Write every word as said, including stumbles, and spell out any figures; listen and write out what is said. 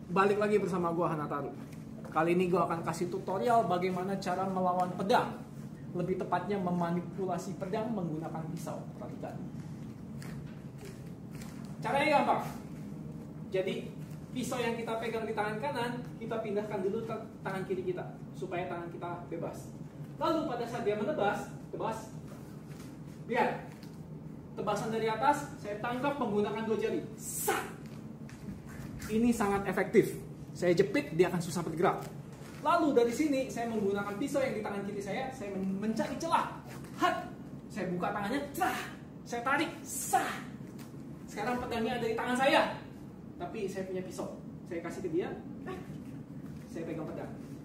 Balik lagi bersama gua Hanataru. Kali ini gua akan kasih tutorial bagaimana cara melawan pedang. Lebih tepatnya memanipulasi pedang menggunakan pisau. Perhatikan. Caranya gampang. Jadi pisau yang kita pegang di tangan kanan, kita pindahkan dulu ke tangan kiri kita supaya tangan kita bebas. Lalu pada saat dia menebas, tebas. Lihat. Tebasan dari atas, saya tangkap menggunakan dua jari. Sat! Ini sangat efektif. Saya jepit, dia akan susah bergerak. Lalu dari sini, saya menggunakan pisau yang di tangan kiri saya, saya mencari celah. Hat! Saya buka tangannya, cerah! Saya tarik, sah! Sekarang pedangnya ada di tangan saya. Tapi saya punya pisau. Saya kasih ke dia, saya pegang pedang.